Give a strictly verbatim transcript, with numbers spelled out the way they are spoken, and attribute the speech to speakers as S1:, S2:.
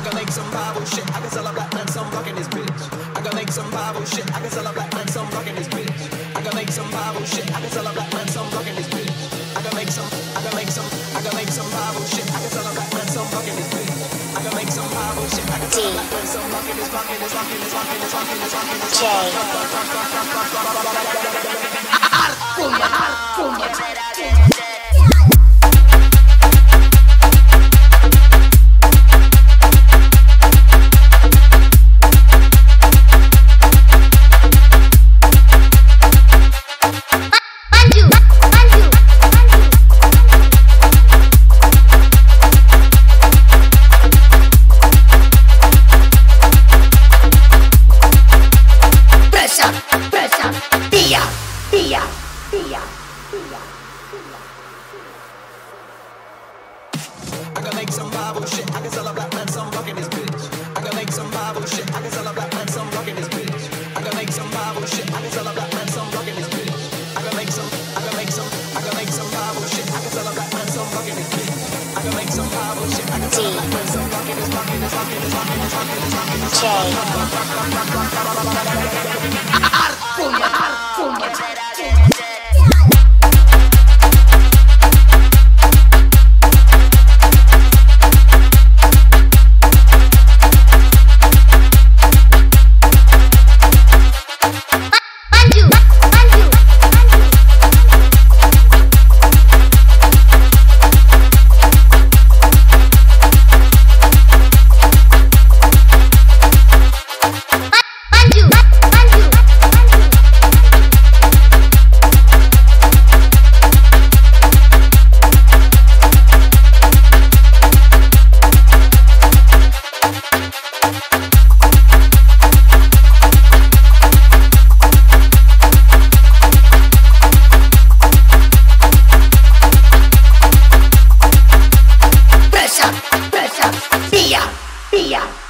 S1: can make some Bible shit. I can sell a black man some fucking this bitch. I can make some Bible shit. I can sell a black man some fucking this bitch. I can make some Bible shit. I can sell a black man some fucking this bitch. I can make some. I can make some. I can make some Bible shit. I can sell a black man some fucking this bitch. I can make some Bible shit. I can sell a black man some fucking this fucking this fucking this fucking this fucking this fucking this fucking I can make some Bible shit. I can sell a black man some fucking this bitch. I can make some Bible shit. I can sell a black man some fucking this bitch. I can make some Bible shit. I can sell a black man some fucking this bitch. I can make some. I can make some. I can make some Bible shit. I can sell a black man some fucking this bitch. I can make some Bible shit. I can sell a black man some fucking this fucking this fucking this fucking this fucking this fucking this fucking Pia, pia.